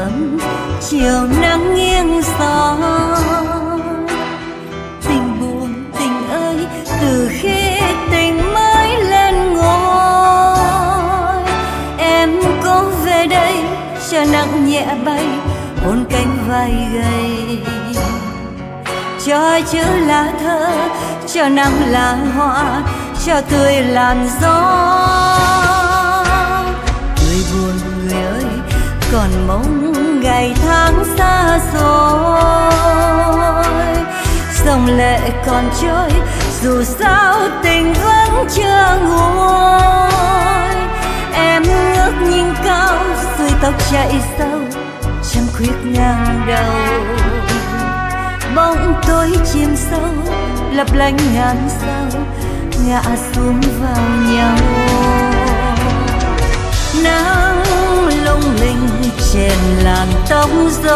ấm chiều nắng nghiêng gió. Tình buồn tình ơi, từ khi tình mới lên ngôi, em có về đây cho nắng nhẹ bay hôn cánh vai gầy, cho chữ lá thơ, cho nắng lá hoa, cho tươi làn gió. Người buồn người ơi, còn mong ngày tháng xa xôi, dòng lệ còn trôi dù sao tình vẫn chưa nguôi. Em ngước nhìn cao xuôi tóc chạy sâu trăng khuyết ngang đầu, bóng tối chìm sâu lấp lánh ngàn sao ngã xuống vào nhau. Nắng lung linh trên làn tóc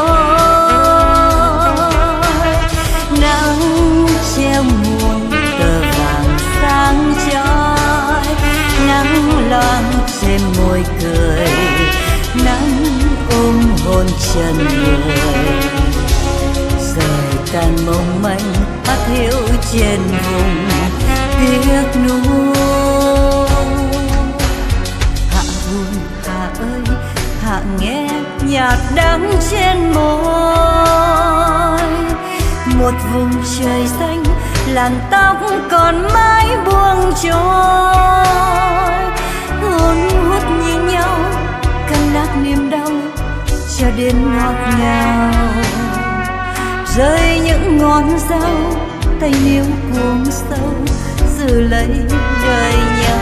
rối, nắng treo muôn tờ vàng sáng chói, nắng loang trên môi cười, nắng ôm hôn trần người. Rời tàn mong manh hát hiu trên vùng tiếc nuối. Hạ buồn hạ ơi hạ nghe nhạt đắng trên môi, một vùng trời xanh làn tóc còn mãi buông trôi. Hôn hút nhìn nhau cắn nát niềm đau cho đến ngọt ngào, rơi những ngón dao tay níu cuồng sâu giữ lấy đời nhau.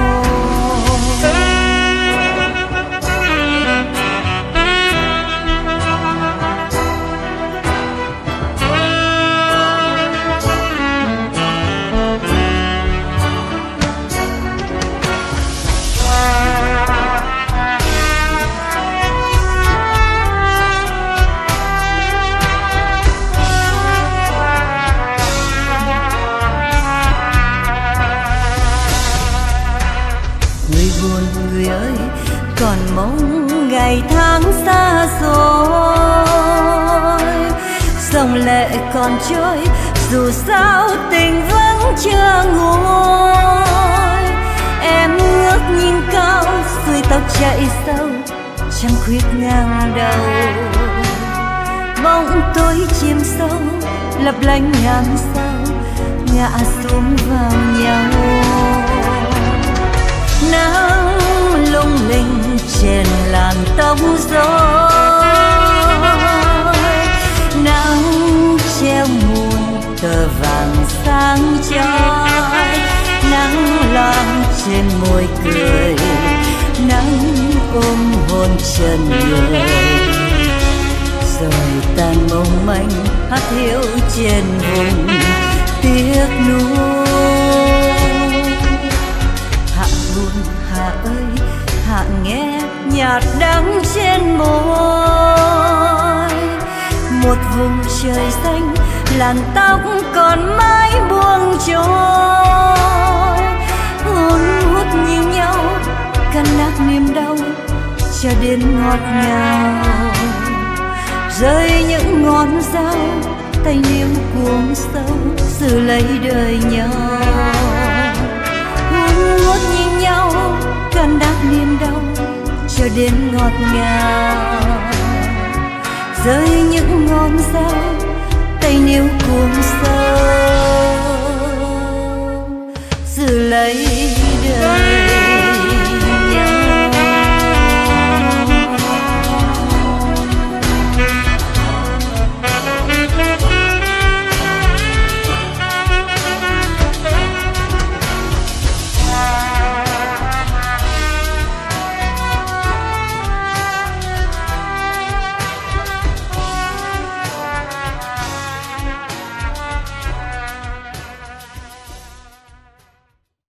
Người ơi, còn mong ngày tháng xa xôi, dòng lệ còn trôi dù sao tình vẫn chưa nguôi. Em ngước nhìn cao xuôi tóc chạy sâu trăng khuyết ngang đầu, bóng tối chìm sâu lấp lánh ngàn sao ngã xuống vào nhau. Nắng lung linh trên làn tóc rối, nắng treo muôn tờ vàng sáng chói, nắng loang trên môi cười, nắng ôm hôn trần người. Rồi tàn mong manh hát hiu trên vùng tiếc nuối. Hạ buồn hạ ơi hạ nghe nhạt đắng trên môi, một vùng trời xanh làn tóc còn mãi buông trôi. Hôn hút nhìn nhau cắn nát niềm đau cho đến ngọt ngào, rơi những ngón dao tay níu cuồng sâu giữ lấy đời nhau. Hôn hút nhìn nhau cắn nát niềm đau cho đến ngọt ngào, rơi những ngón dao tay níu cuồng sâu giữ lấy